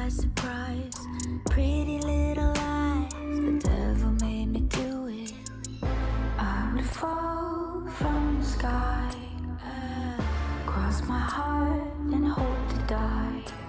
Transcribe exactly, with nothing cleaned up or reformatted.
by surprise. Pretty little lies, the devil made me do it. I would fall from the sky, cross my heart and hope to die.